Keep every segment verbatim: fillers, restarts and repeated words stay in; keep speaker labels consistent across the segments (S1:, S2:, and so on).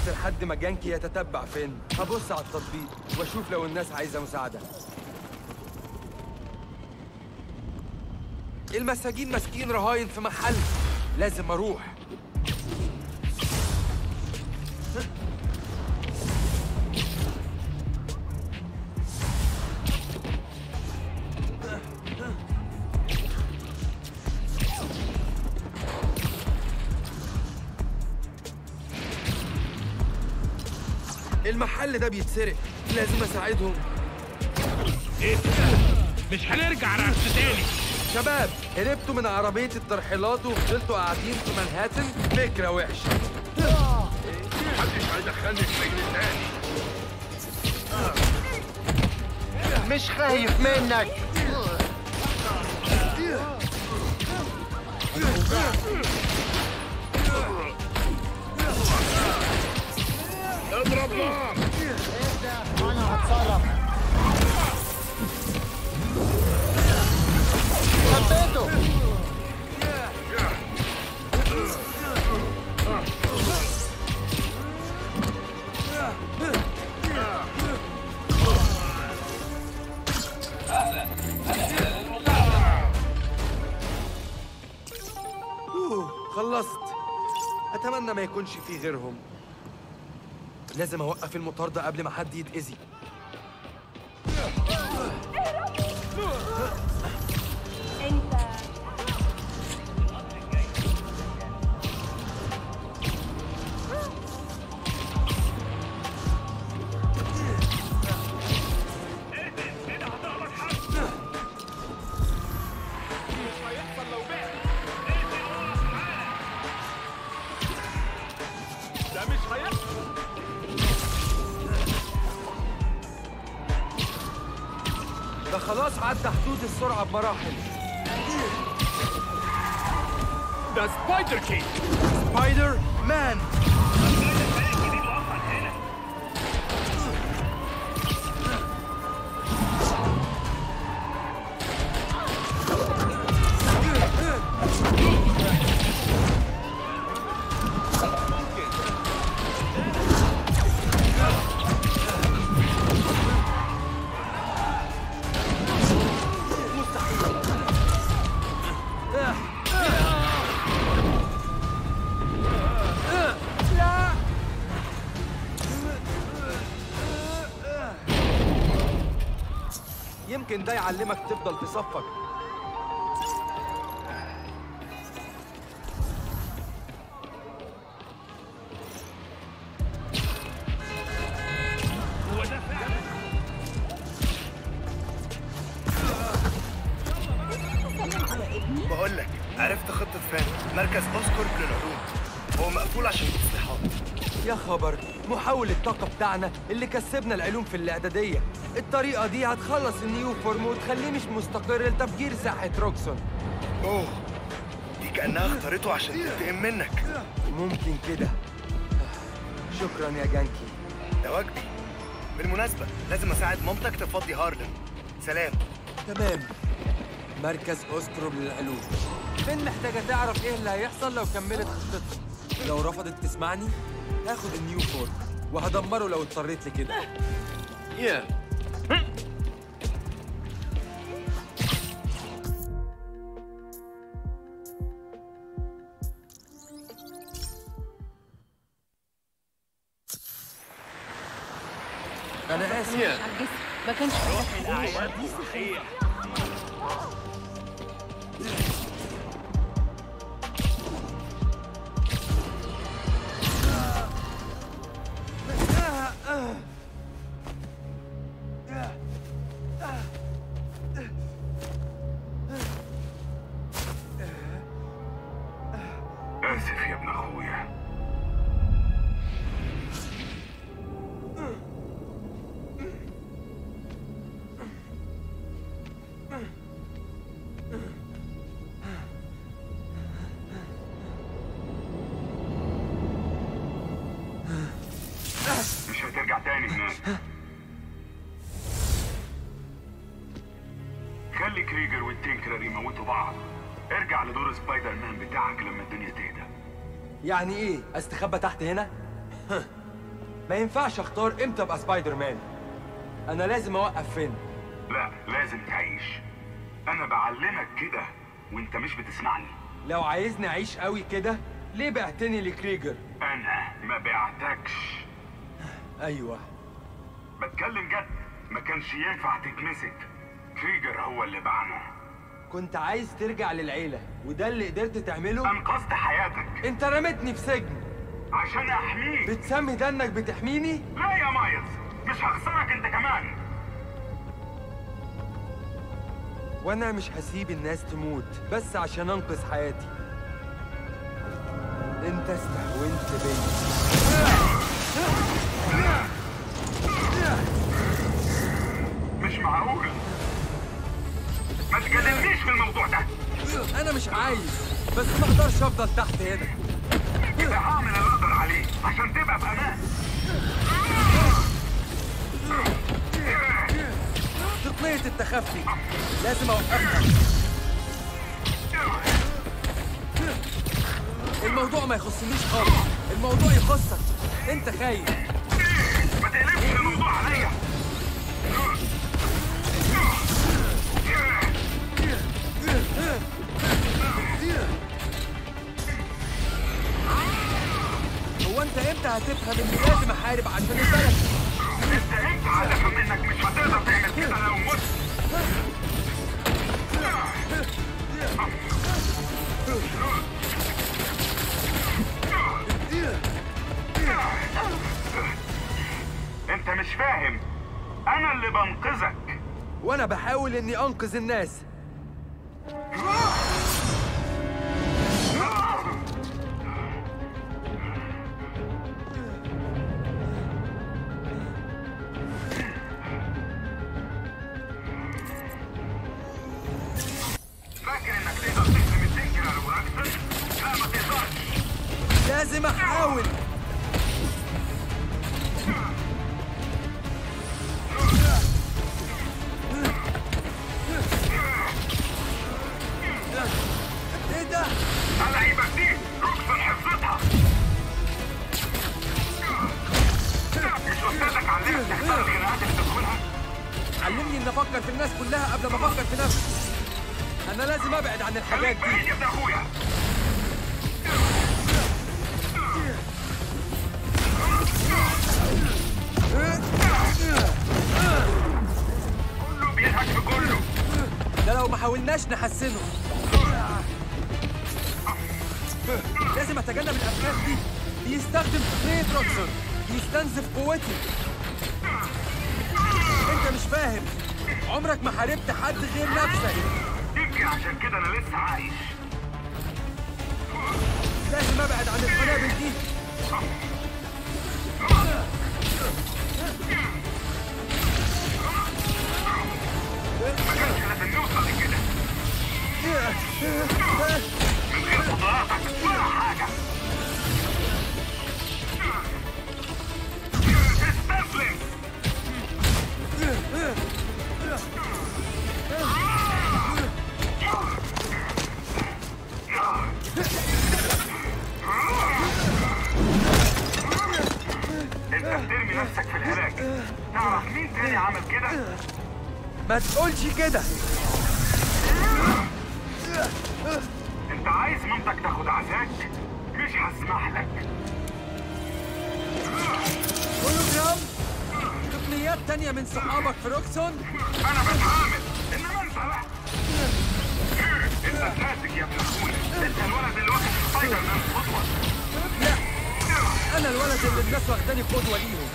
S1: بس لحد ما جانكي يتتبع فين. هبص على التطبيق واشوف لو الناس عايزة مساعدة. المساجين ماسكين رهاين في محل، لازم اروح. المحل ده بيتسرق، لازم اساعدهم.
S2: ايه ده؟ مش هنرجع رأس تاني.
S1: شباب، هربتوا من عربية الترحيلات وفضلتوا قاعدين في منهاتن؟ فكرة وحشة.
S2: محدش هيدخلني في سجن تاني.
S3: مش خايف منك.
S2: اضرب نار.
S3: انا هتصرف. حبيته.
S1: خلصت. اتمنى ما يكونش فيه غيرهم. لازم اوقف المطاردة قبل ما حد يتأذي.
S4: انت
S1: ده خلاص عدى حدود السرعة بمراحل.
S2: ده سبايدر كينج.
S1: سبايدر مان. يمكن ده يعلمك تفضل تصفق.
S2: هو ده فعلا.
S5: بقول لك، عرفت خطة فان مركز اوسكورب للعلوم. هو مقفول عشان التصليحات.
S1: يا خبر، محول الطاقة بتاعنا اللي كسبنا العلوم في الإعدادية. الطريقة دي هتخلص النيو فورم وتخليه مش مستقر لتفجير ساحة روكسون.
S5: اوه، دي كأنها اختارته عشان تنتقم منك.
S1: ممكن كده. شكرا يا جانكي.
S5: ده واجبي. بالمناسبة لازم اساعد مامتك تفضي هارلم. سلام.
S1: تمام. مركز اوسكروب للعلوم. فين محتاجة تعرف ايه اللي هيحصل لو كملت خطتها. لو رفضت تسمعني هاخد النيو فورم وهدمره لو اضطريت لكده.
S2: يا
S1: انا اسف.
S2: يا
S4: عجزت، ما كانش
S2: روح الاعياد صحيح.
S6: آسف يا ابن أخويا. مش هترجع تاني هناك. خلي كريجر والتينكرر يموتوا بعض. ارجع لدور سبايدر مان بتاعك لما الدنيا تهدى.
S1: يعني ايه؟ استخبى تحت هنا؟ ما ينفعش اختار امتى ابقى سبايدر مان. انا لازم اوقف فين.
S6: لا، لازم تعيش. انا بعلمك كده وانت مش بتسمعني.
S1: لو عايزني اعيش قوي كده ليه بعتني لكريجر؟
S6: انا ما بعتكش.
S1: ايوه
S6: بتكلم جد. ما كانش ينفع تتمسك. كريجر هو اللي باعنا.
S1: كنت عايز ترجع للعيلة وده اللي قدرت تعمله؟
S6: انقذت حياتك
S1: انت رميتني في سجن
S6: عشان احميك.
S1: بتسمي ده انك بتحميني؟
S6: لا يا مايلز، مش هخسرك انت كمان.
S1: وانا مش هسيب الناس تموت بس عشان انقذ حياتي. انت استهونت بيا.
S6: مش معقول. ما تكلمنيش في الموضوع ده.
S1: انا مش عايز بس ما اقدرش افضل تحت هنا.
S6: كده هعمل اللي اقدر عليه عشان تبقى في امان.
S1: تقنية التخفي لازم اوقفها. الموضوع ما يخصنيش خالص، الموضوع يخصك. انت خايف.
S6: ما تقلبش الموضوع عليا.
S1: هو انت امتى هتفهم اني لازم احارب عشان البلد؟
S6: انت امتى هتفهم انك مش هتقدر تعمل كده لو مت؟ انت مش فاهم. انا اللي بنقذك.
S1: وانا بحاول اني انقذ الناس.
S6: فاكر انك تقدر تهزم التنكر واكثر؟ لا، ما تقدرش.
S1: لازم احاول. ايه ده؟
S6: اللعيبه دي روكسون حفظتها. مش استاذك علمك تختار الخناقات اللي تدخلها؟
S1: علمني اني افكر في الناس كلها قبل ما افكر في نفسي. انا لازم ابعد عن الحاجات
S6: خليك
S1: دي.
S6: بعيد يا ابن اخويا. كله بيضحك في كله.
S1: ده لو ما حاولناش نحسنه. لازم اتجنب الافكار دي. بيستخدم تقنية روكسون، بيستنزف قوتي. انت مش فاهم. عمرك ما حاربت حد غير نفسك.
S6: يمكن عشان كده انا لسه عايش.
S1: لازم ابعد عن القنابل دي.
S6: ما كانش لازم نوصل لكده. من غير قدراتك ولا حاجه. استسلم. انت بترمي نفسك في الهلاك. تعرف مين تاني عمل كده؟
S1: ما تقولش كده.
S6: انت عايز مامتك تاخد عزاك؟ مش هسمح لك.
S1: هولوجرام؟ تقنيات تانية من صحابك في روكسون؟
S6: انا بتعامل، انما انت لا. انت فاسق يا ابن اخويا. انت الولد اللي واخد سبايدر مان قدوه.
S1: لا، انا الولد اللي الناس واخداني قدوة ليهم.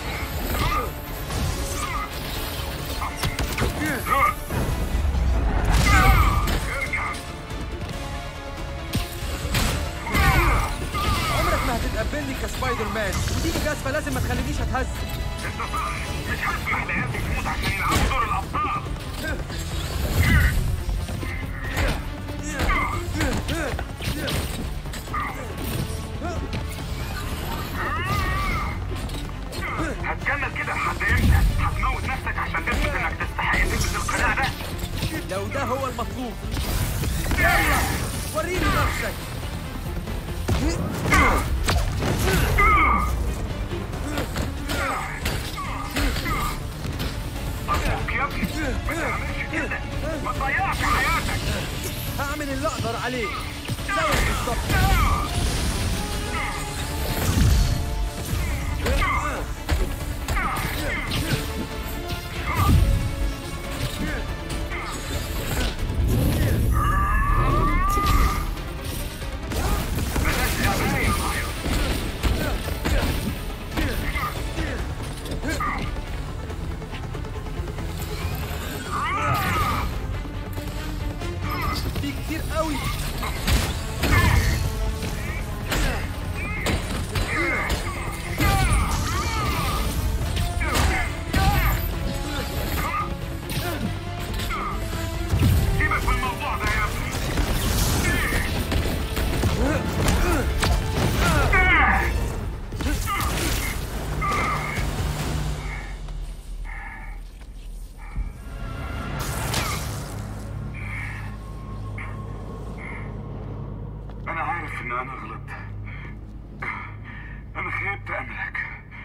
S6: ارجع.
S1: عمرك ما هتتقبلني كسبايدر مان، ودي جازفة لازم ما تخلينيش اتهز.
S6: انت صح. مش هسمح لعيالتي تموت عشان يلعبوا دور الابطال. هتكمل كده لحد امتى؟ هتموت نفسك عشان تثبت انك تستحق تلبس القناع ده؟
S1: لو ده هو المطلوب. يلا وريني نفسك.
S6: ما تعملش كده، ما تضيعش حياتك.
S1: هعمل اللي اقدر عليه زيك بالظبط. في كتير قوي.
S6: سيبك من الموضوع ده يا ابني. أنا عارف إن أنا غلط. أنا خيبت أملك.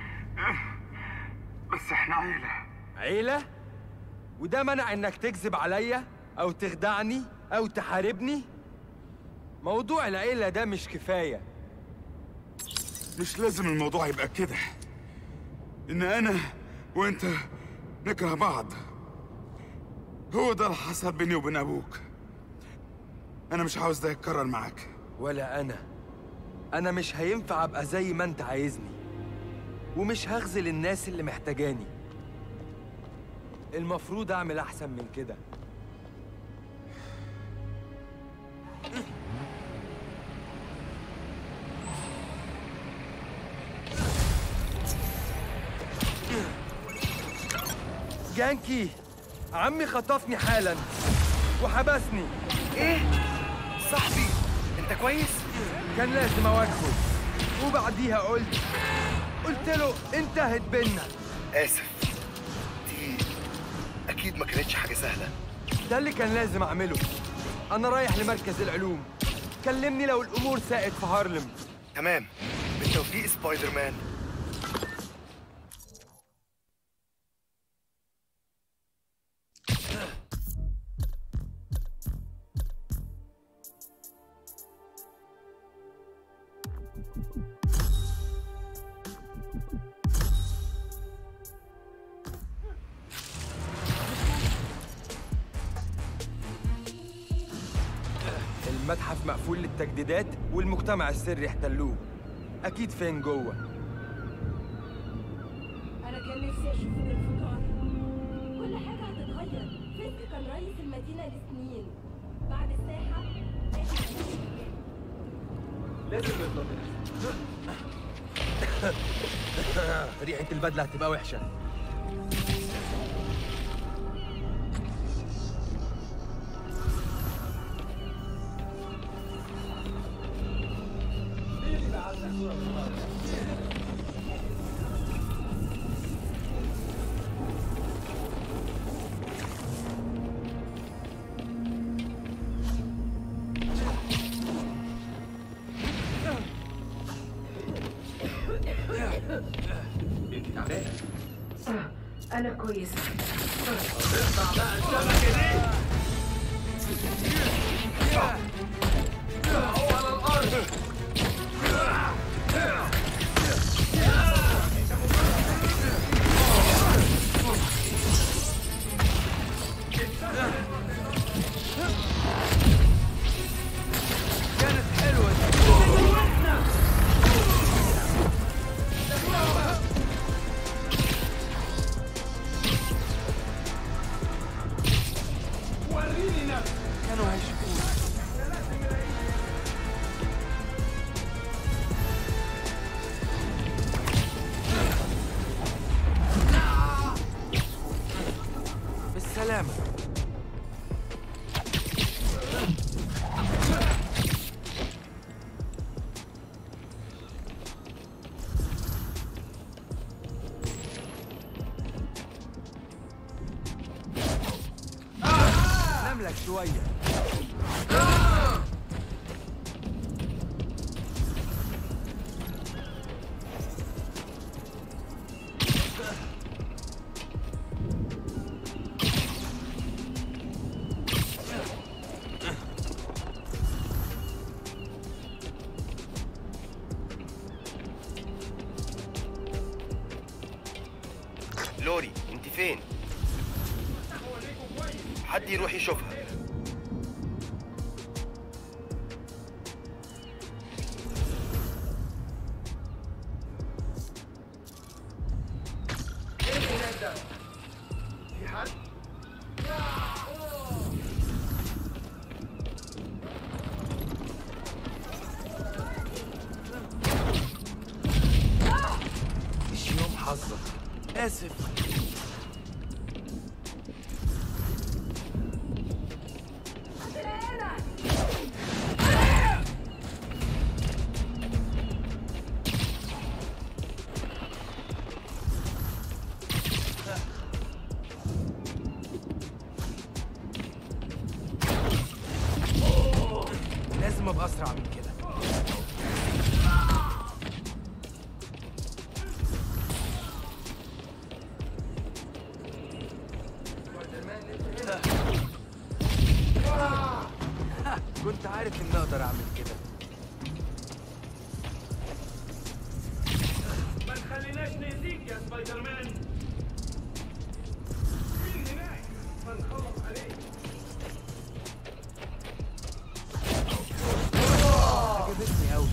S6: بس إحنا عيلة.
S1: عيلة؟ وده منع انك تكذب عليا او تخدعني او تحاربني؟ موضوع العيلة ده مش كفاية.
S6: مش لازم الموضوع يبقى كده. إن أنا وأنت نكره بعض. هو ده اللي حصل بيني وبين أبوك. أنا مش عاوز ده يتكرر معاك.
S1: ولا انا انا مش هينفع ابقى زي ما انت عايزني، ومش هخذل الناس اللي محتاجاني. المفروض اعمل احسن من كده. جانكي، عمي خطفني حالا وحبسني.
S5: ايه؟ صاحبي انت كويس؟
S1: كان لازم اواجهه، وبعديها قلت قلت له انتهت بينا.
S5: اسف، دي اكيد ما كانتش حاجه سهله.
S1: ده اللي كان لازم اعمله. انا رايح لمركز العلوم، كلمني لو الامور ساءت في هارلم.
S5: تمام، بالتوفيق سبايدر مان.
S1: المتحف مقفول للتجديدات والمجتمع السري احتلوه. اكيد فين جوه.
S4: انا كان نفسي اشوف الفطار. كل حاجه هتتغير. فيسك كان رئيس المدينه لسنين. بعد الساحه
S1: لازم نفضل. ريحة البدلة هتبقى وحشة.
S4: انا كويسه.
S1: كانت حلوة دي. كانوا هيشوفونا. بالسلامة. نملك شوية.
S5: لوري انت فين؟ حد يروح يشوفها.
S3: في حد؟
S1: مش يوم حظك. آسف. لازم ابقى اسرع من كده. كنت عارف اني اقدر اعمل كده.
S2: ما تخليناش نأذيك يا سبايدر مان. مين هناك؟ هنخلص عليك.
S1: عجبتني قوي.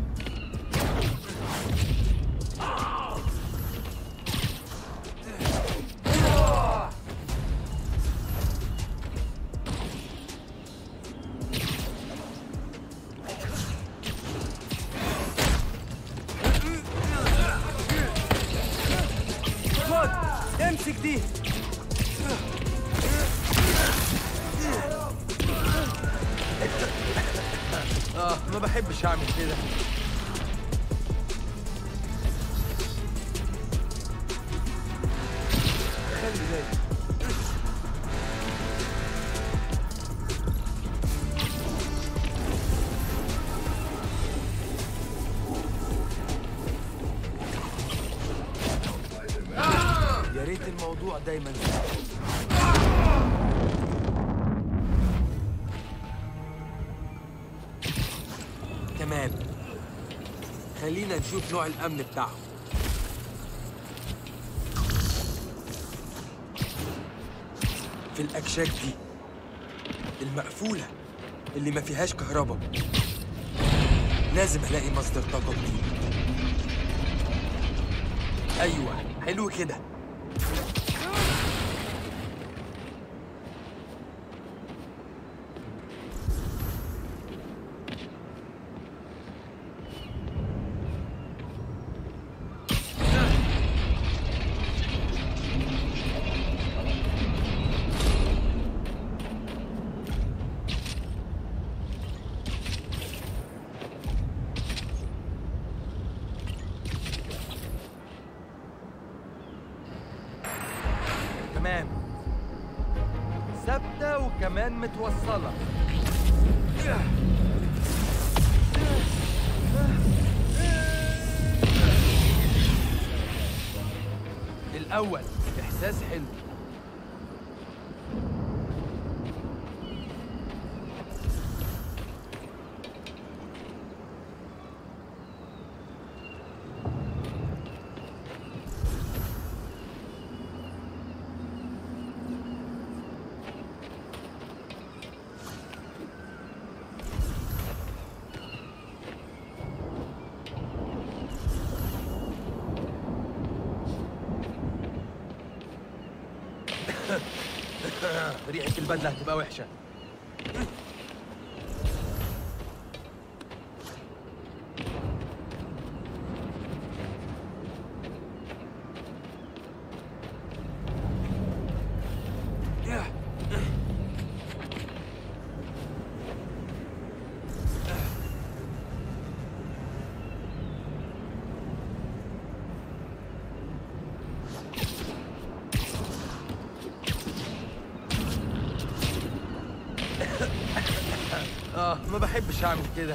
S1: خد امسك دي. اه ما بحبش اعمل كده. خلي بالك. يا ريت الموضوع دايما تمام. خلينا نشوف نوع الامن بتاعهم. في الاكشاك دي المقفوله اللي ما فيهاش كهرباء لازم الاقي مصدر طاقه جديد. ايوه حلو كده. تمام. ثابتة وكمان متوصلة. الأول إحساس حلو. ريحة البدلة هتبقى وحشة. اه ما بحبش اعمل كده.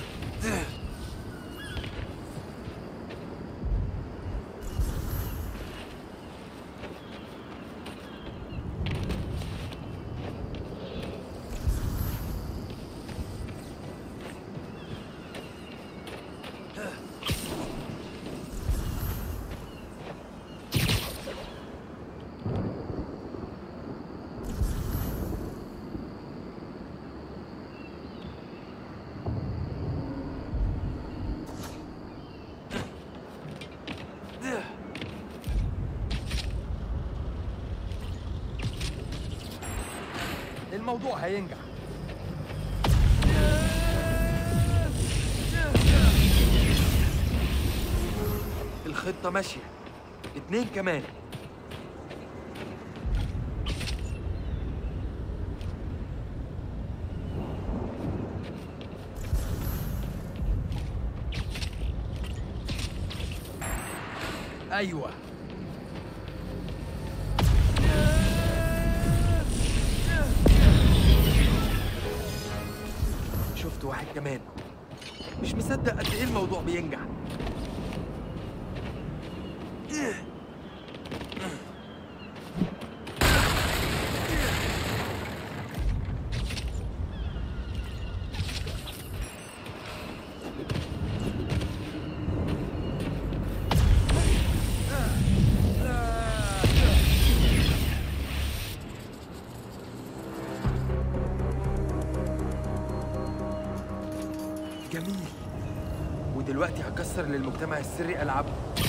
S1: الموضوع هينجح. الخطة ماشية. اتنين كمان. أيوة. شفت واحد كمان. مش مصدق قد إيه الموضوع بينجح. جميل. ودلوقتي هكسر للمجتمع السري ألعابه.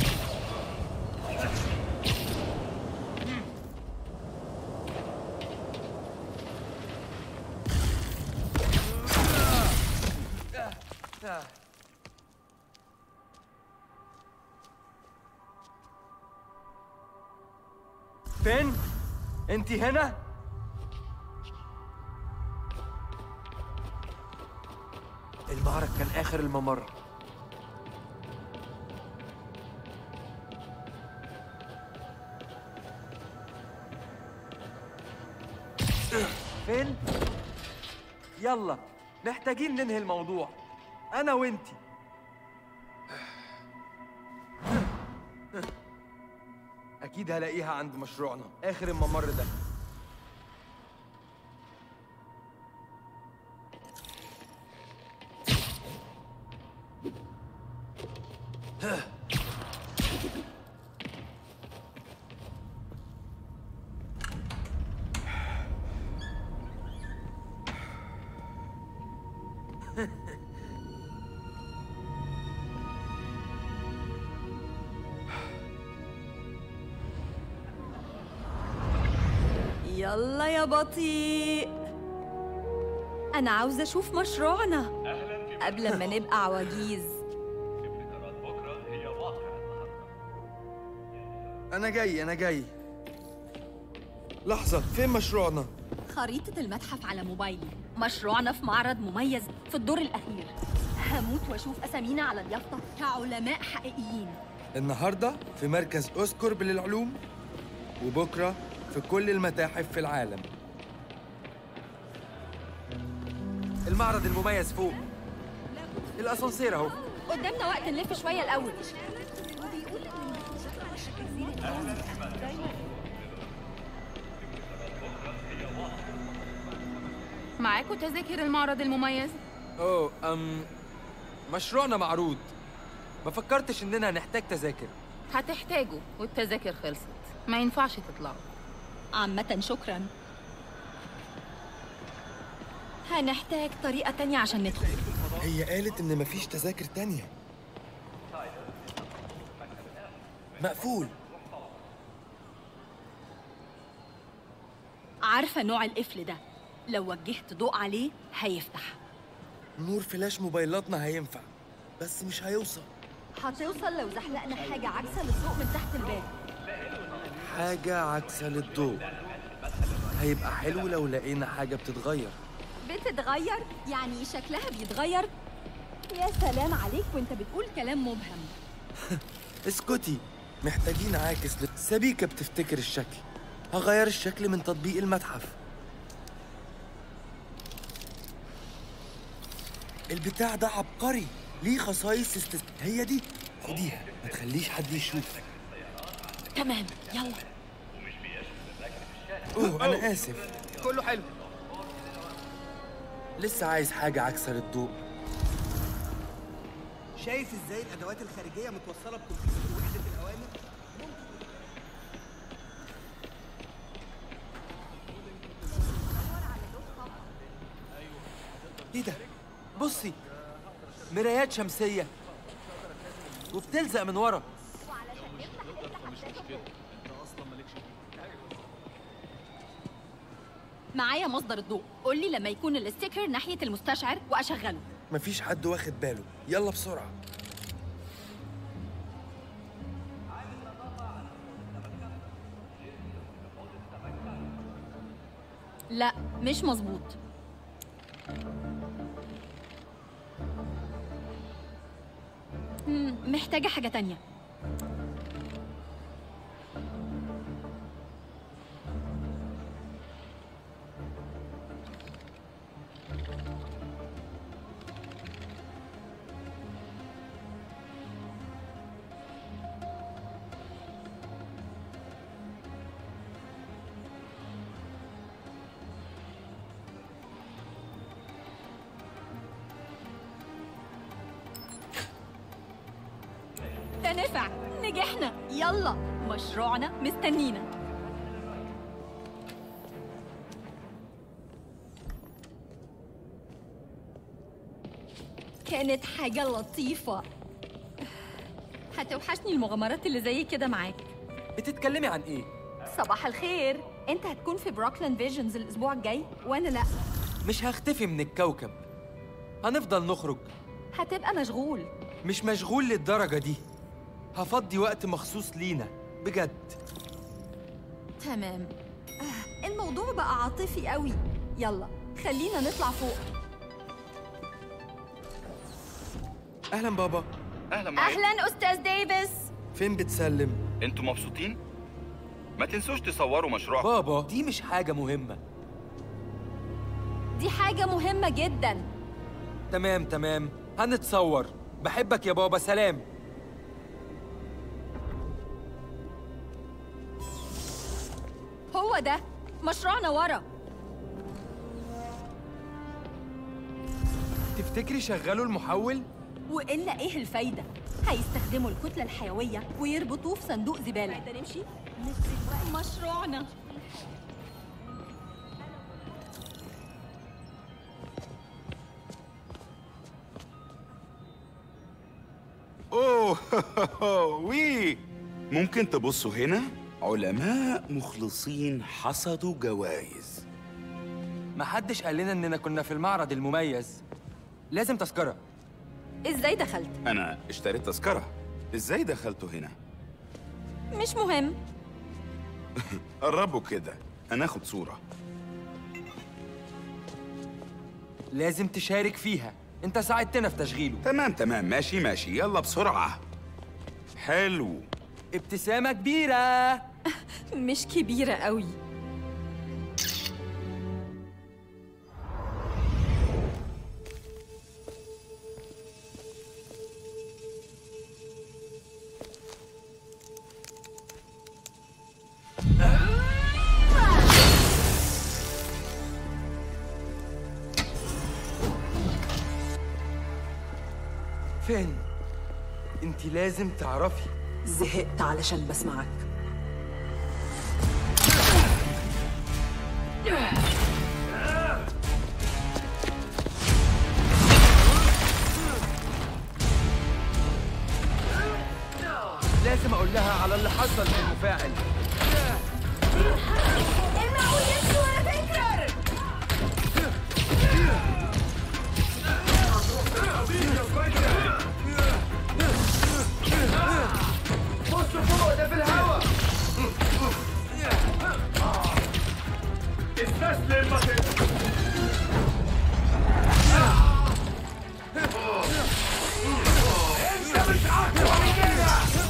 S1: فين؟ انت هنا؟ المعرض كان آخر الممر. فين؟ يلا، محتاجين ننهي الموضوع. أنا وإنتي. أكيد هلاقيها عند مشروعنا، آخر الممر ده.
S4: يلا يا بطيء، أنا عاوزة أشوف مشروعنا قبل ما نبقى عواجيز.
S1: أنا جاي أنا جاي. لحظة، فين مشروعنا؟
S4: خريطة المتحف على موبايلي. مشروعنا في معرض مميز في الدور الأخير. هموت وأشوف أسامينا على اليافطة كعلماء حقيقيين.
S1: النهاردة في مركز أوسكورب للعلوم، وبكرة في كل المتاحف في العالم. المعرض المميز فوق. الأسانسير أهو.
S4: قدامنا وقت نلف شوية الأول.
S7: معاكوا تذاكر المعرض المميز؟
S1: أوه أم مشروعنا معروض. ما فكرتش إننا هنحتاج تذاكر.
S7: هتحتاجوا، والتذاكر خلصت، ما ينفعش تطلعوا.
S4: عامة شكراً. هنحتاج طريقة تانية عشان ندخل.
S1: هي قالت إن مفيش تذاكر تانية. مقفول.
S4: عارفة نوع القفل ده، لو وجهت ضوء عليه هيفتح.
S1: نور فلاش موبايلاتنا هينفع، بس مش هيوصل.
S4: هتوصل لو زحلقنا حاجة عكسة للضوء من تحت الباب.
S1: حاجة عكسة للضوء. هيبقى حلو لو لقينا حاجة بتتغير.
S4: بتتغير؟ يعني شكلها بيتغير؟ يا سلام عليك وانت بتقول كلام مبهم.
S1: اسكتي، محتاجين عاكس ل... سبيكة بتفتكر الشكل. هغير الشكل من تطبيق المتحف. البتاع ده عبقري، ليه خصائص استس... هي دي، خديها، ما تخليش حد يشوف.
S4: تمام، يلا.
S1: اوه انا اسف.
S3: كله حلو.
S1: لسه عايز حاجة عكسة للضوء.
S3: شايف ازاي الادوات الخارجيه متوصله بكمبيوتر وحده الاوامر؟
S1: ايه ده؟ بصي، مرايات شمسية وبتلزق من ورا.
S4: معايا مصدر الضوء. قول لي لما يكون الستيكر ناحية المستشعر وأشغله.
S1: مفيش حد واخد باله، يلا بسرعة.
S4: لا مش مظبوط. مم، محتاجة حاجة تانية. ده نفع، نجحنا. يلا مشروعنا مستنينا. كانت حاجة لطيفة. هتوحشني المغامرات اللي زي كده معاك.
S1: بتتكلمي عن ايه؟
S4: صباح الخير. انت هتكون في بروكلاند فيجنز الاسبوع الجاي وانا لا.
S1: مش هختفي من الكوكب، هنفضل نخرج.
S4: هتبقى مشغول.
S1: مش مشغول للدرجة دي، هفضي وقت مخصوص لينا بجد.
S4: تمام. آه، الموضوع بقى عاطفي قوي. يلا خلينا نطلع فوق.
S1: اهلا بابا.
S5: اهلا معاك.
S4: اهلا استاذ ديفيس.
S1: فين بتسلم؟
S5: انتوا مبسوطين؟ ما تنسوش تصوروا مشروعكم.
S1: بابا دي مش حاجة مهمة.
S4: دي حاجة مهمة جدا.
S1: تمام تمام، هنتصور. بحبك يا بابا، سلام.
S4: هو ده مشروعنا ورا.
S1: تفتكري شغلوا المحول؟
S4: وإلا إيه الفايدة؟ هيستخدموا الكتلة الحيوية ويربطوه في صندوق زبالة. ده نمشي؟ مشروعنا.
S6: اوه وي، ممكن تبصوا هنا؟ علماء مخلصين حصدوا جوائز.
S1: محدش قال لنا اننا كنا في المعرض المميز. لازم تذكرة.
S4: إزاي دخلت؟
S6: انا اشتريت تذكرة. ازاي دخلتوا هنا؟
S4: مش مهم.
S6: قربوا كده، هناخد صورة.
S1: لازم تشارك فيها، انت ساعدتنا في تشغيله.
S6: تمام تمام، ماشي ماشي، يلا بسرعة. حلو.
S1: ابتسامة كبيرة.
S4: مش كبيرة قوي.
S1: فين؟ انت لازم تعرفي.
S8: زهقت علشان بسمعك.
S1: لازم اقول لها على اللي حصل للمفاعل.
S4: المعقول يمشي ورا فكر.
S1: بصوا فوق، ده في الهوا.
S2: استسلم ما تقدر. انت مش اقوى من كده.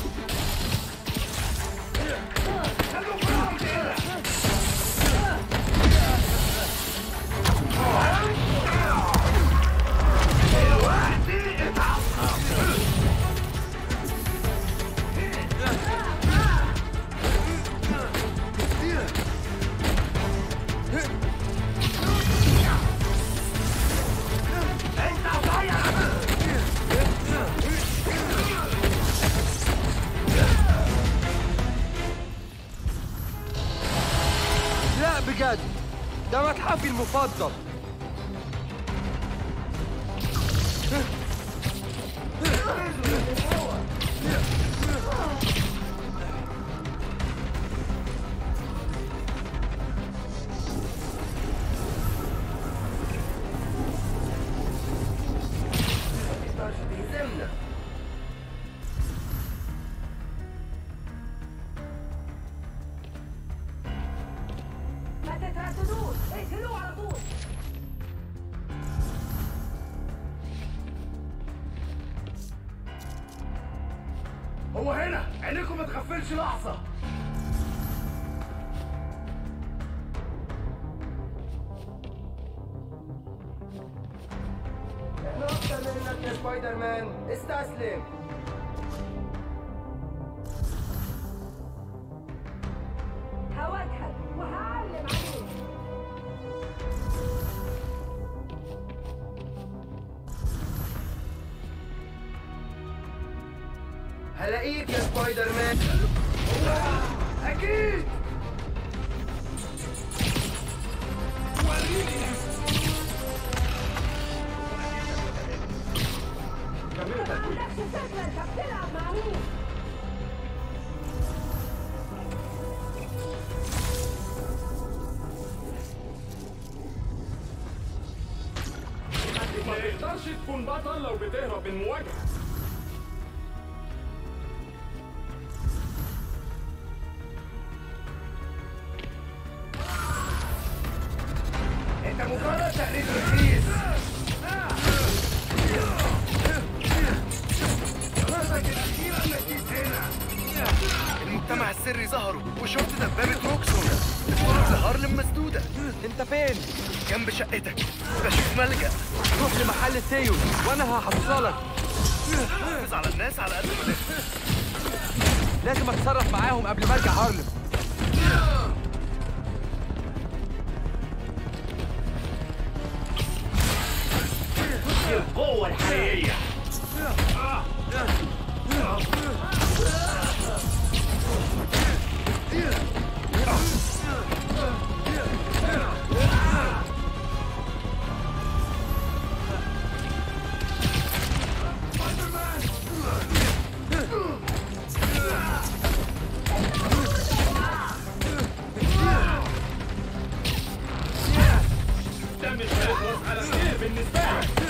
S1: لا بجد، ده متحفي المفضل.
S2: هو هنا، عينيكم ما تغفلش لحظة.
S1: احنا اكتر منك يا سبايدر مان، استسلم.
S9: هواجهك وهعلم عليك.
S1: هلاقيك يا سبايدر مان.
S2: أكيد.
S9: ما عندكش فكرة انت بتلعب مع مين؟
S2: ما تقدرش تكون بطل لو بتهرب من مواجهة. انت مجرد تقليد رخيص.
S5: المجتمع السري ظهروا وشفت دبابة روكسون بتطرد لهارلم مسدودة.
S1: انت فين؟
S5: جنب شقتك بشوف ملجأ.
S1: روح لمحل ثيو وانا هحصلك.
S5: حافظ على الناس على قد ما تقدر.
S1: لازم اتصرف معاهم قبل ما ارجع هارلم.
S2: القوة الحقيقية. ده مش هيخلص على خير بالنسبة لك.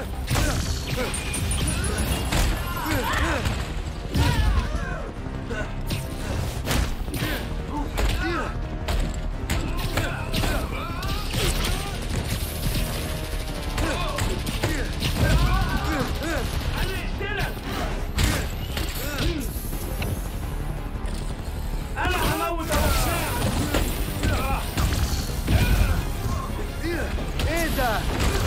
S1: ايه ده؟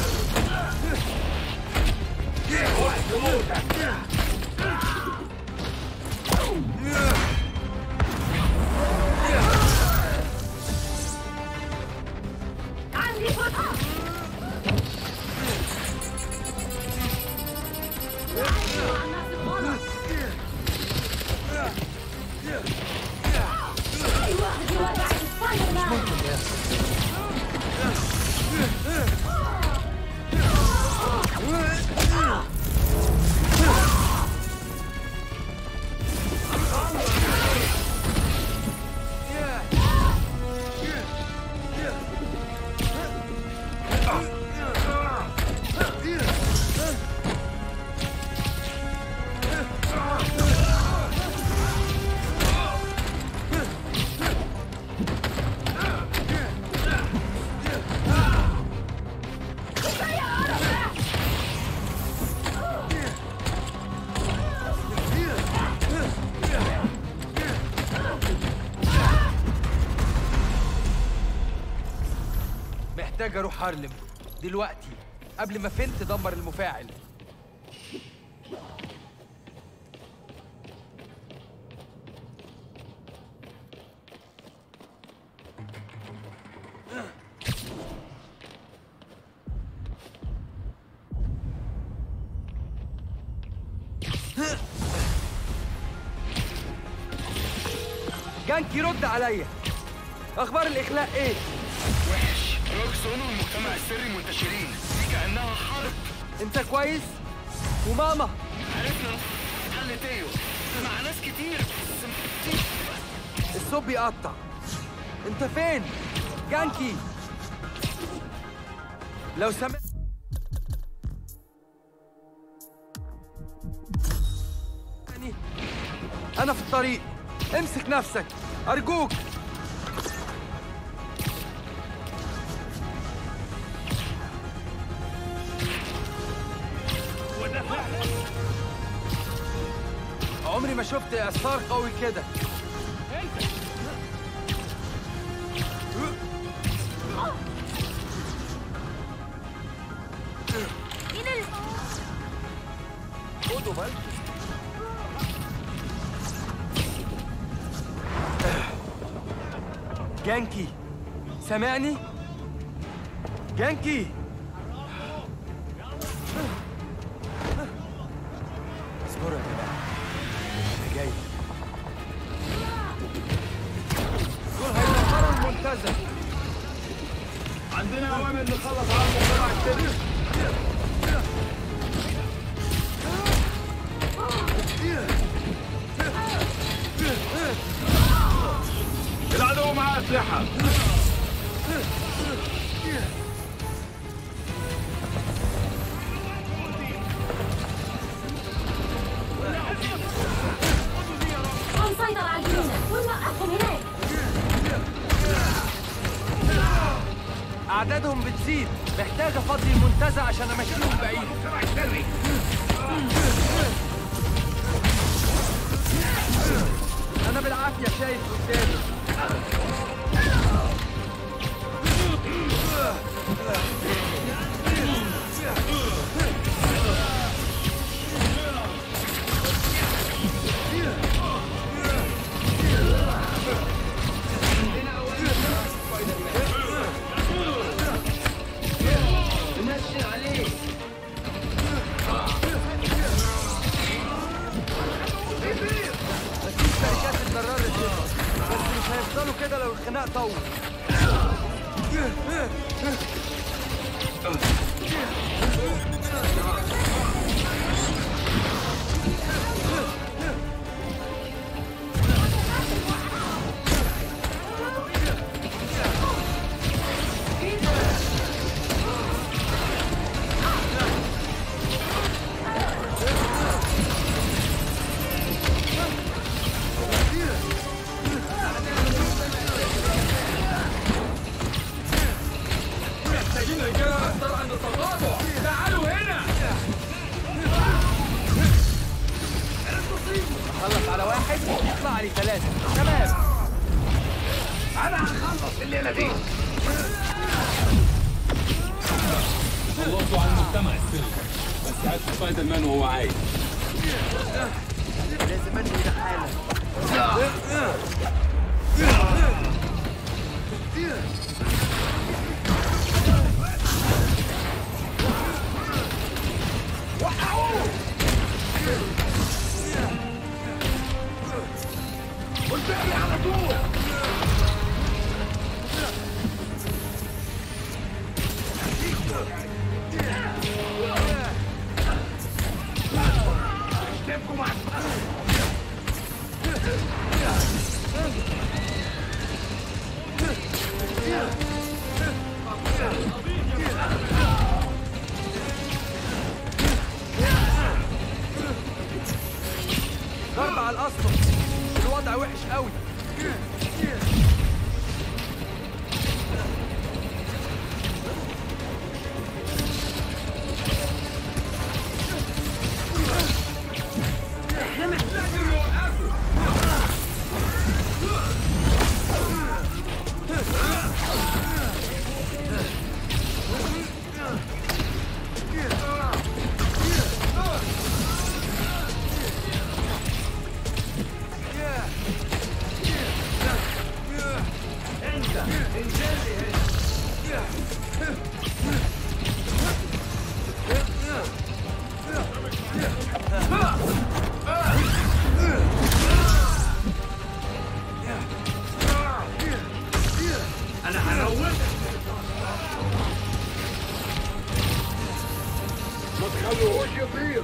S9: عندي فرصة.
S1: محتاج اروح هارلم دلوقتي قبل ما فين تدمر المفاعل. جانكي رد عليا، اخبار الاخلاء ايه؟
S5: وحش. روكسون والمجتمع السري منتشرين، دي كأنها حرب.
S1: انت كويس؟ وماما؟
S5: عرفنا حل تيو مع ناس كتير بس
S1: الصوت بيقطع. انت فين؟ جانكي لو سمعت انا في الطريق، امسك نفسك ارجوك. عمري ما شفت اعصار قوي كده. خدوا بالكم. جانكي، سامعني؟ جانكي، اصبروا يا جماعة، أنا جاي. دول هيدمروا المنتزه.
S2: عندنا أوامر نخلص على المقتنع التاني. العدو معاه أسلحة.
S9: هنسيطر على الجنود ونوقفهم هناك.
S1: أعدادهم بتزيد، محتاج أفضي المنتزه عشان أمشيهم بعيد. أنا بالعافية شايف قدامي. هيفضلوا كده لو الخناق طول. خلص على واحد يطلع لي ثلاثة. تمام.
S2: أنا هخلص الليلة دي.
S10: خلصوا على المجتمع السري بس هات سبايدر مان وهو عايز.
S1: لازم انهي ده حالا.
S2: قدامي على طول. اشتبكوا مع
S1: ضرب على الأسطح. الوضع وحش قوي.
S2: أنا هروق. ما تخلوهوش يطير.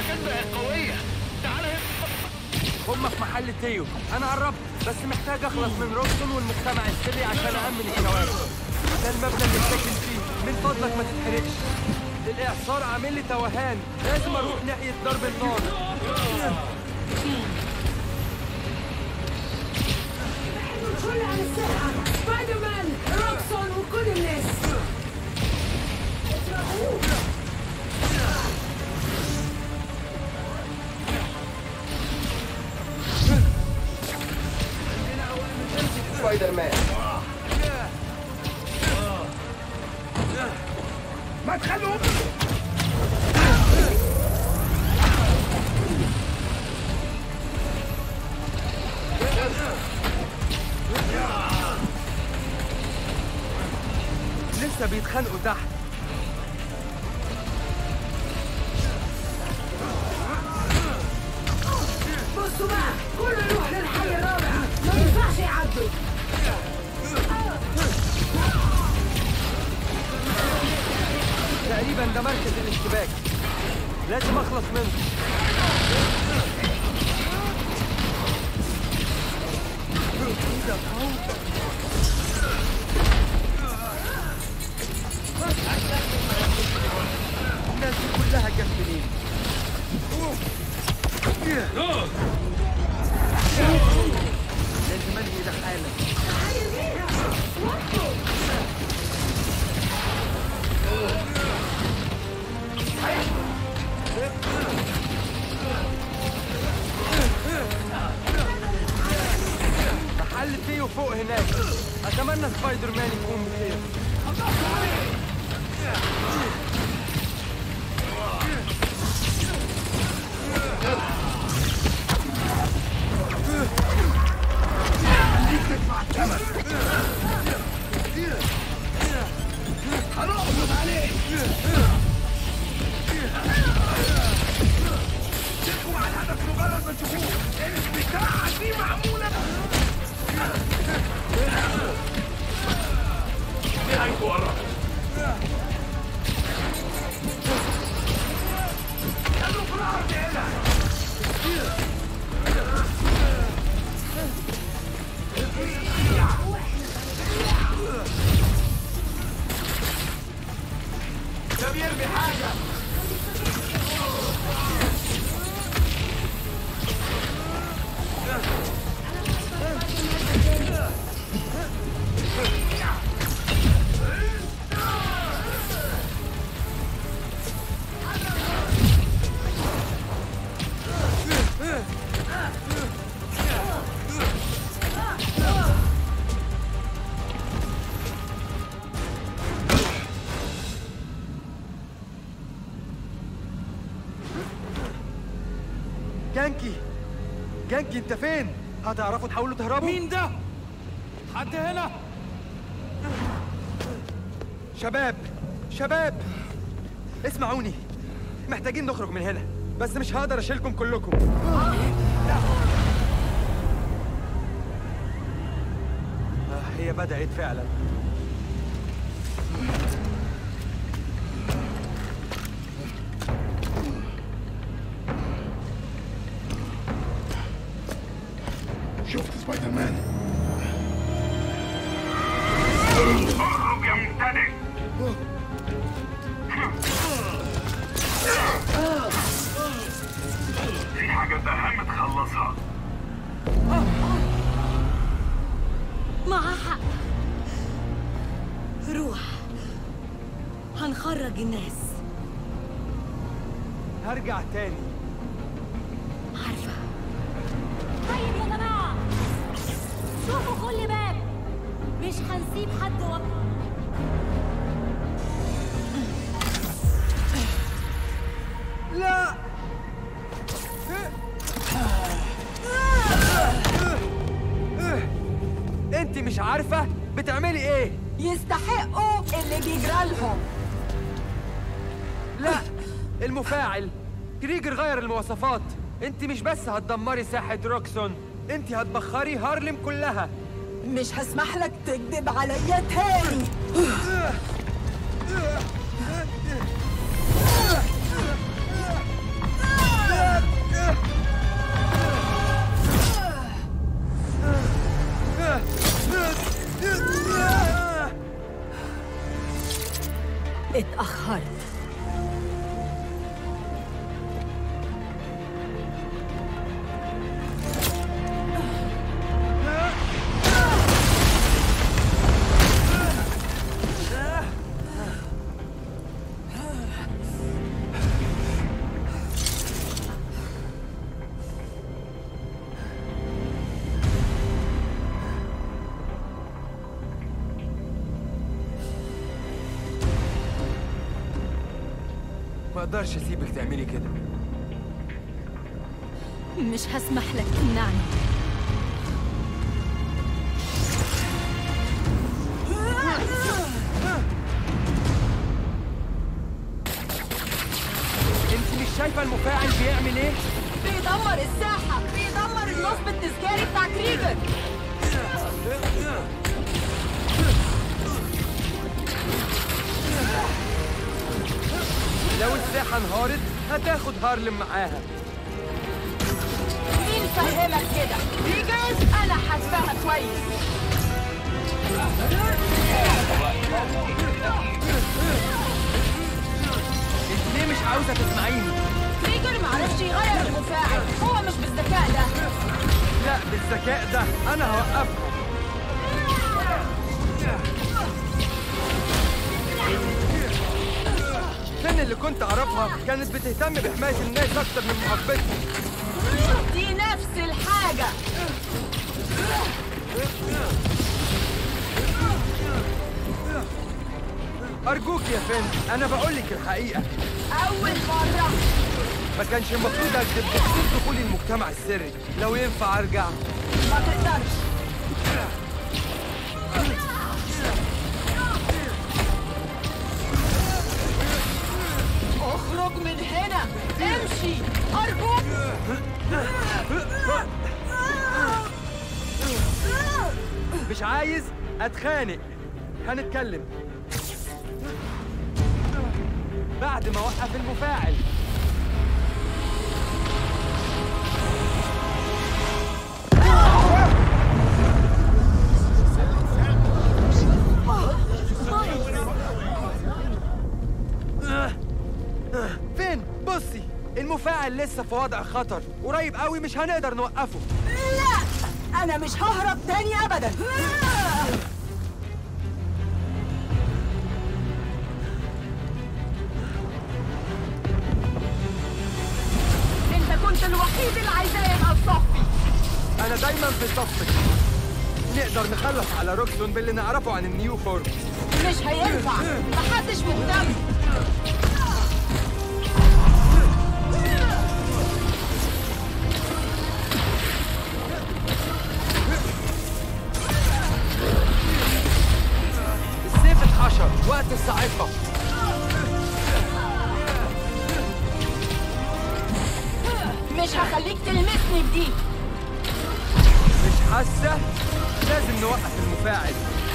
S5: المكان بقى قوية. تعالى هنا.
S1: هما في محل تيو، انا قربت بس محتاج اخلص من روكسون والمجتمع السري عشان امن الشوارع. ده المبنى اللي ساكن فيه، من فضلك ما تتحرقش. الاعصار عامل لي توهان، لازم اروح ناحية ضرب النار.
S9: الكل على الساحة، سبايدر مان، روكسون وكل الناس.
S1: سبايدر مان،
S2: ما تخلوه.
S1: لسه بيتخانقوا تحت.
S9: بصوا بقى، كله يروح للحي الرابع، ما ينفعش يعدوا.
S1: تقريبا ده مركز الاشتباك، لازم اخلص منه. الناس دي كلها جنبين. لازم انهي ده حالا. محل تيو فوق هناك، اتمنى سبايدر مان يكون بخير.
S2: هنقبض عليه. تقوى على الهدف مجرد ما تشوفوه. البتاعة دي معمولة. نهايته قربت. خلوا في الأرض هنا. ده بيرمي حاجة.
S1: جانكي، جانكي انت فين؟ هتعرفوا تحاولوا تهربوا؟
S2: مين ده؟ حد هنا؟
S1: شباب، شباب، اسمعوني، محتاجين نخرج من هنا، بس مش هقدر اشيلكم كلكم. آه هي بدأت فعلا.
S6: شفت سبايدر مان؟
S2: اخرج يا مبتدئ. في حاجة أهم تخلصها.
S11: معاه حق. روح، هنخرج الناس.
S1: هرجع تاني.
S11: عارفة.
S4: طيب يا جماعة، شوفوا كل باب، مش هنسيب حد ورا.
S1: لا، انت مش عارفة بتعملي ايه؟
S8: يستحقوا اللي بيجرى لهم.
S1: لا، المفاعل كريجر غير المواصفات. انت مش بس هتدمري ساحة روكسون، انت هتبخري هارلم كلها.
S8: مش هسمح لك تكذب عليا تاني.
S1: اقدرش اسيبك تعملي كده.
S11: مش هسمح لك تمنعني.
S1: انت مش شايفه المفاعل بيعمل ايه؟
S8: بيدمر الساحة، بيدمر النصب التذكاري بتاع كريجر.
S1: لو الساحة انهارت هتاخد هارلم معاها.
S8: مين فهمك كده؟ كريجر؟ أنا حاسباها كويس.
S1: انت ليه مش عاوزة تسمعيني؟
S8: كريجر معرفش يغير المفاعل، هو مش بالذكاء ده.
S1: لا بالذكاء ده أنا هوقفهم. فين اللي كنت أعرفها كانت بتهتم بحماية الناس أكتر من محبتهم.
S8: دي نفس الحاجة.
S1: أرجوك يا فين، أنا بقولك الحقيقة.
S8: أول مرة.
S1: ما كانش المفروض أكذب بخصوص دخولي المجتمع السري. لو ينفع أرجع.
S8: ما تقدرش. اخرج من هنا، امشي أرجوك.
S1: مش عايز أتخانق، هنتكلم بعد ما أوقف المفاعل. فين؟ بصي، المفاعل لسه في وضع خطر، قريب قوي مش هنقدر نوقفه.
S8: لا، أنا مش ههرب تاني أبداً. أنت كنت الوحيد اللي عايزاه يبقى في صفي.
S1: أنا دايماً في صفك. نقدر نخلص على روكسون باللي نعرفه عن النيو فورم.
S8: مش هينفع، محدش مهتم.
S1: السيف اتحشر، وقت الصاعقة.
S8: مش هخليك تلمسني بدي.
S1: مش حاسة؟ لازم نوقف المفاعل.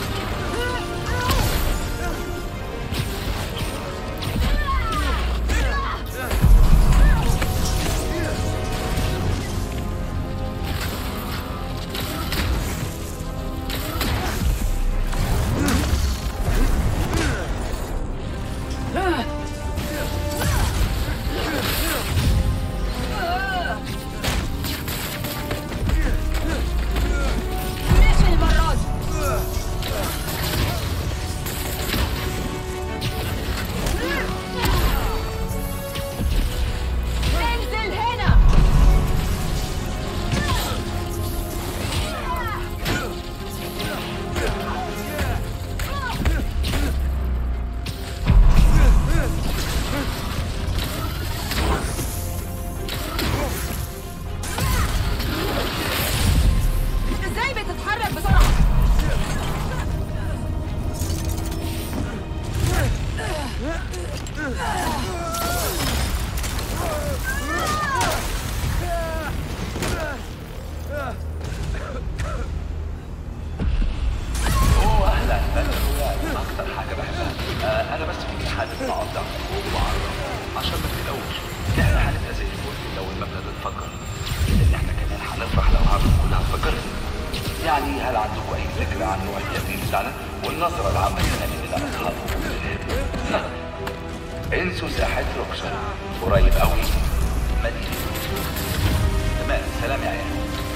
S2: انسوا ساحة روكسون قريب قوي مدينة. تمام، سلام يا عيال.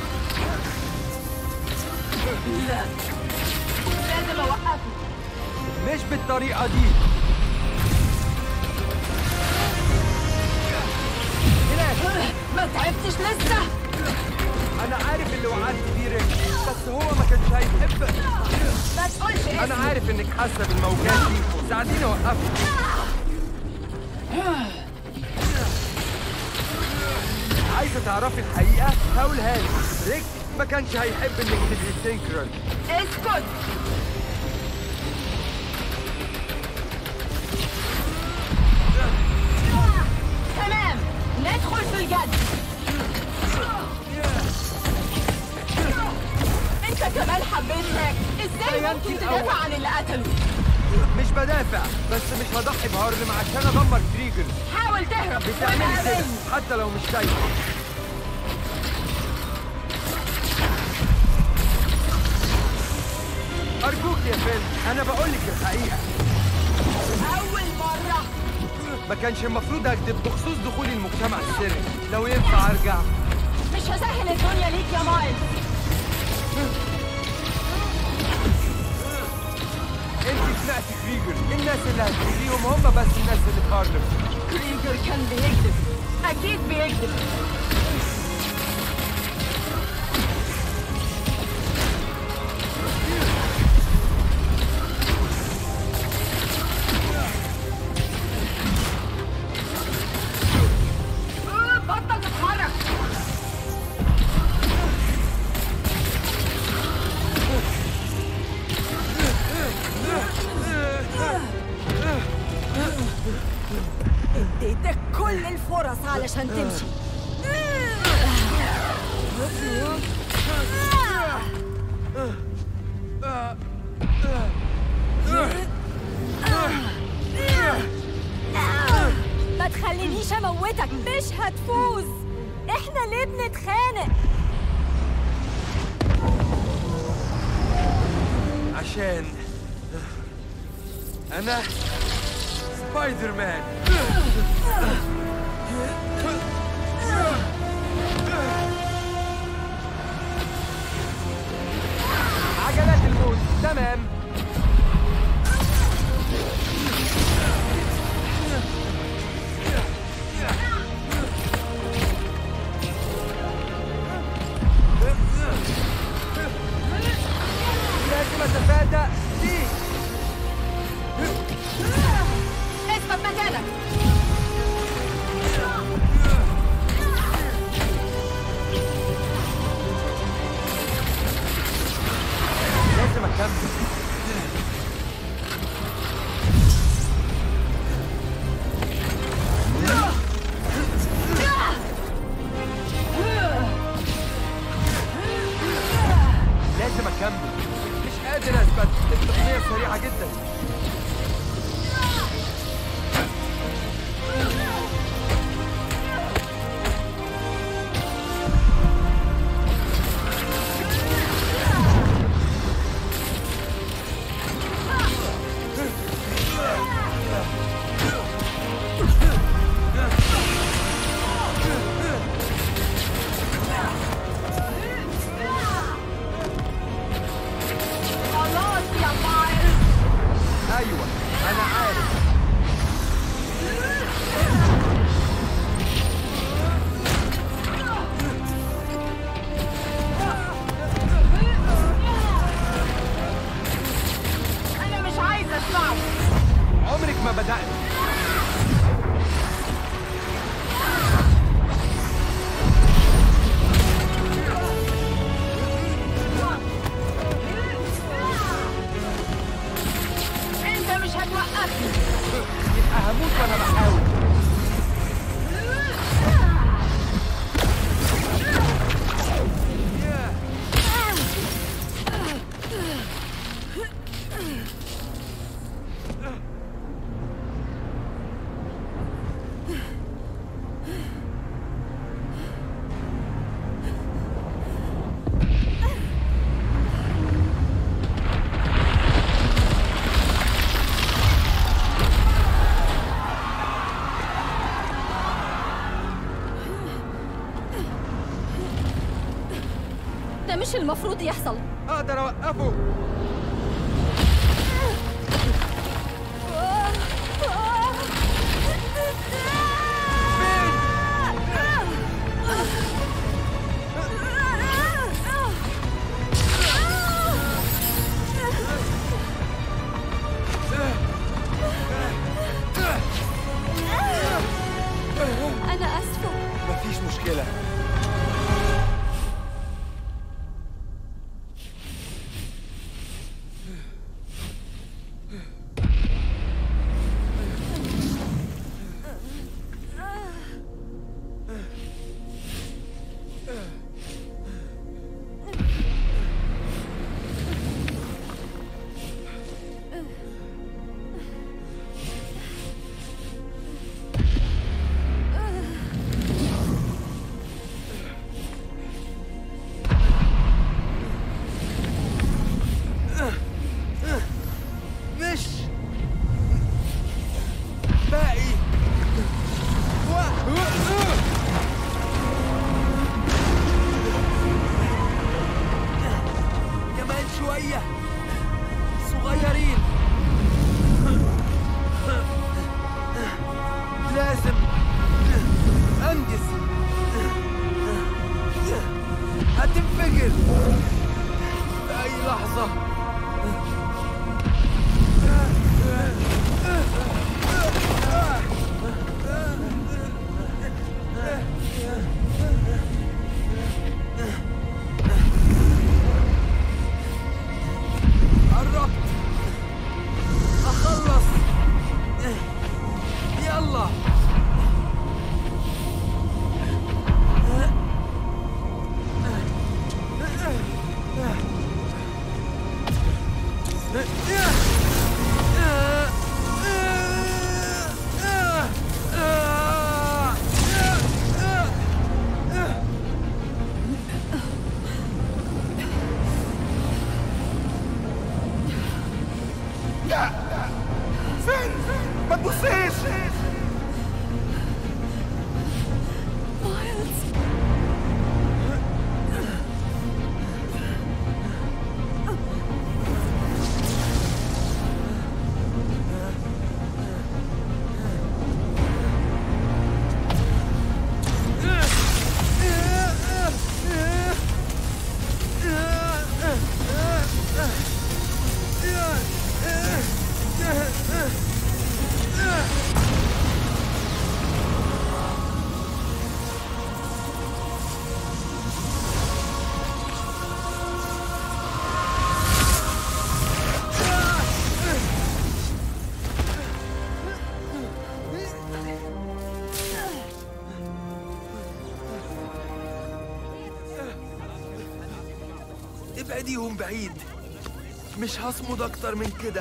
S8: لا، لازم اوقفه.
S1: مش بالطريقة دي. هناك.
S8: ما تعبتش لسه؟
S1: أنا عارف اللي وعدت بيه ريك، بس هو ما كانش هيحب.
S8: ما تقولش اسمي.
S1: أنا عارف إنك حاسة بالموجات دي، ساعديني أوقفه. عايزة تعرفي الحقيقة؟ هقولها لك. ريك ما كانش هيحب انك تبقي سينكرون.
S8: اسكت. تمام، ندخل في الجد. انت كمان حبيت هيك، ازاي ممكن تدافع عن اللي قتله؟
S1: مش بدافع، بس مش هضحي بهارلم عشان ادمر تريجر.
S8: حاول تهرب.
S1: بتعملي كده حتى لو مش شايفة. أرجوك يا فيل، أنا بقولك الحقيقة.
S8: أول مرة.
S1: ما كانش المفروض أكذب بخصوص دخولي المجتمع السري. لو ينفع أرجع.
S8: مش هسهل الدنيا ليك يا مايلز.
S1: انت سمعتي كريجر، الناس اللي هتجيهم هم بس الناس اللي في هارلم.
S8: كريجر كان بيكذب، أكيد بيكذب. بطل تتحرك.
S11: اديتك كل الفرص علشان تمشي. ما تخلينيش اموتك، مش هتفوز. احنا ليه بنتخانق؟
S1: عشان أنا سبايدر مان. عجلات الموت، تمام. لازم أتفادى دي.
S8: اثبت مكانك.
S1: لازم أكمل. لازم أكمل. مش قادر أثبت، التقنية سريعة جدا. أيوة، أنا عارف.
S8: أنا مش عايزة أسمعه.
S1: عمرك ما بدأت.
S8: أنت مش هتوقفني.
S1: يبقى هموت وأنا بحاول.
S11: ده مش المفروض يحصل.
S1: أقدر أوقفه.
S11: أنا آسفة.
S1: مفيش مشكلة. كتير في أي لحظة. قربت أخلص. يلا
S2: فين؟ ما تبصيش.
S1: ابعديهم بعيد، مش هصمد أكتر من كده.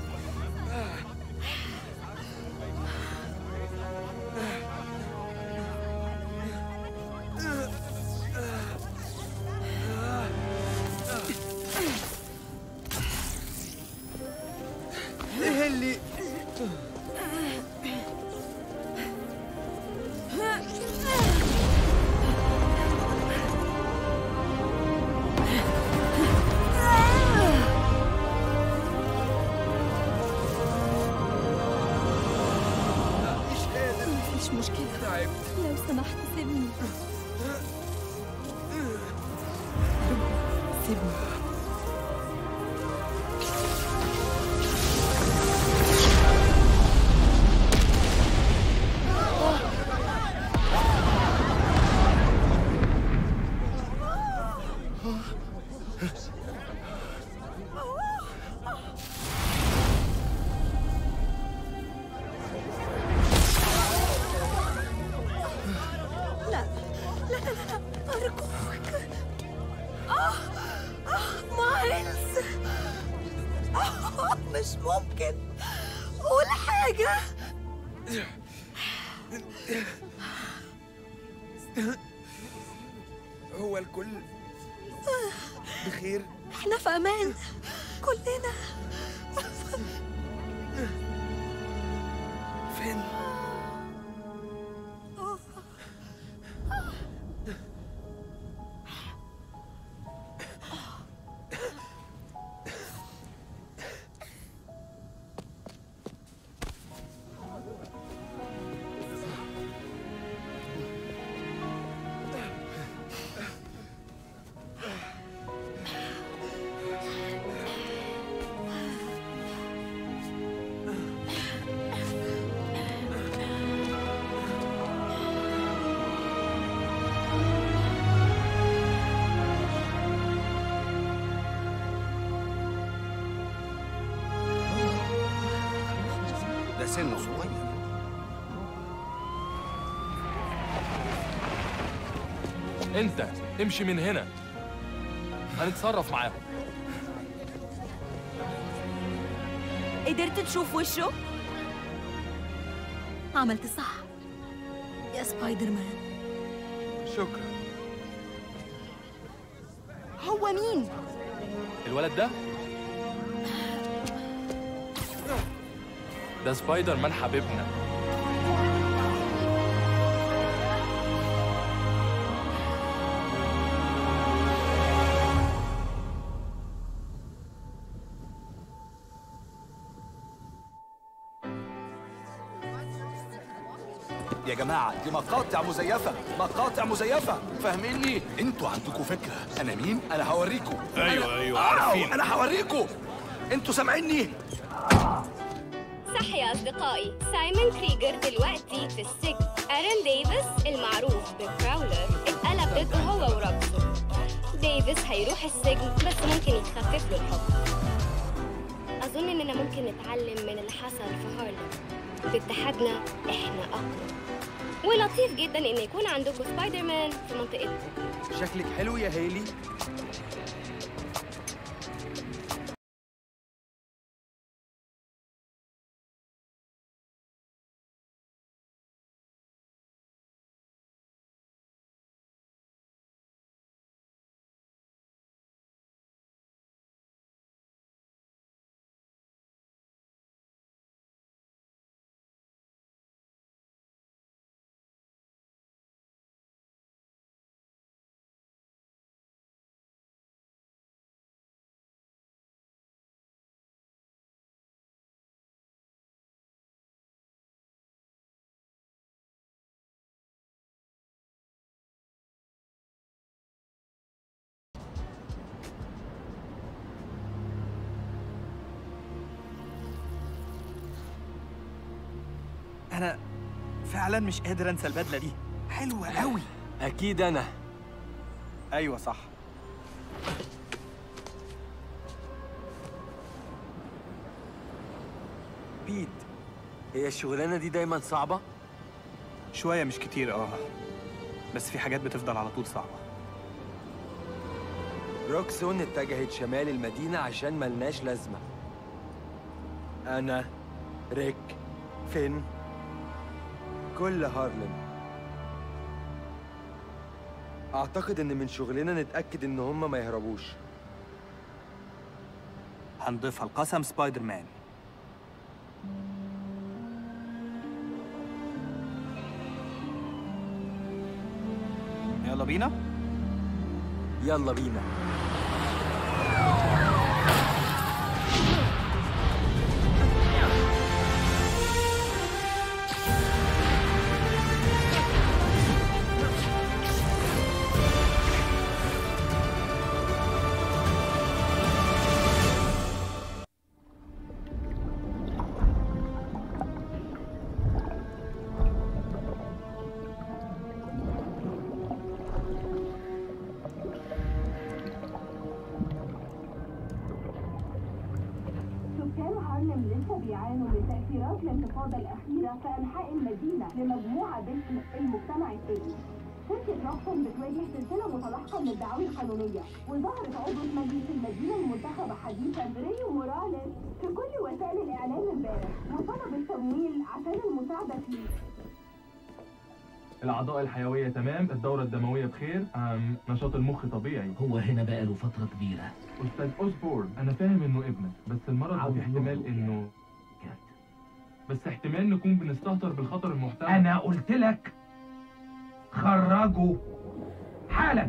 S1: إيه اللي
S11: مفيش مشكلة.
S1: تعبت.
S11: لو سمحت سيبني. سيبني. لا لا لا لا أرجوك. آه آه مايلز. آه مش ممكن. قول حاجة.
S1: هو الكل بخير؟
S11: احنا في أمان كلنا.
S1: فين؟
S5: ده سنه صغير.
S10: انت امشي من هنا، هنتصرف معاهم.
S11: قدرت تشوف وشه؟ عملت صح يا سبايدر مان.
S1: شكرا.
S11: هو مين؟
S10: الولد ده ده سبايدر مان حبيبنا.
S12: يا جماعه، دي مقاطع مزيفه، مقاطع مزيفه، فاهميني؟ انتوا عندكم فكره انا مين؟ انا هوريكم.
S2: ايوه
S12: أنا...
S2: ايوه عارفين.
S12: انا هوريكم. انتوا سامعيني؟
S13: صح يا أصدقائي، سايمون كريجر دلوقتي في السجن. آرون ديفيس المعروف بكراولر اتقلب ضده هو وروكسون. ديفيس هيروح السجن بس ممكن يتخفف له الحكم. أظن إننا ممكن نتعلم من اللي حصل في هارلم. باتحادنا إحنا أقوى. ولطيف جدا إن يكون عندكم سبايدر مان في منطقتكم.
S1: شكلك حلو يا هيلي.
S3: أنا فعلا مش قادر أنسى البدلة دي، حلوة قوي.
S1: أكيد أنا.
S3: أيوة صح.
S1: بيت، هي الشغلانة دي دايما صعبة؟
S3: شوية مش كتير اه، بس في حاجات بتفضل على طول صعبة.
S1: روكسون اتجهت شمال المدينة عشان ملناش لازمة. أنا، ريك، فين، كل هارلم. أعتقد إن من شغلنا نتأكد إن هما ما يهربوش.
S3: هنضيفها لقسم سبايدر مان. يلا بينا؟
S1: يلا بينا.
S14: سكان هارلم لسه بيعانوا من تأثيرات الانتفاضة الأخيرة في أنحاء المدينة لمجموعة باسم المجتمع السري. شركة روكسون بتواجه سلسلة متلاحقة من الدعاوي القانونية، وظهرت عضو مجلس المدينة المنتخبة حديثا ريو موراليس في كل وسائل الإعلام امبارح وطلب التمويل عشان المساعدة فيه.
S15: الأعضاء الحيوية تمام، الدورة الدموية بخير، أم نشاط المخ طبيعي.
S16: هو هنا بقاله فترة كبيرة.
S15: أستاذ أوسبورن، أنا فاهم إنه ابنك، بس المرض في احتمال إنه بس احتمال نكون بنستهتر بالخطر المحتمل.
S2: أنا قلت لك خرجوا حالا.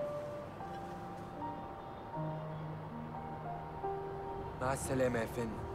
S1: مع السلامة يا فين.